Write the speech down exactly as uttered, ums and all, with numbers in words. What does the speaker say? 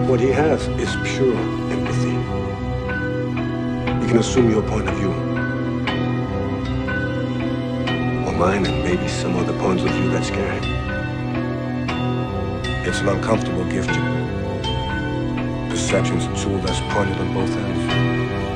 What he has is pure empathy. He can assume your point of view. Or mine, and maybe some other points of view that scare him. It's an uncomfortable gift. Perception's a tool that's pointed on both ends.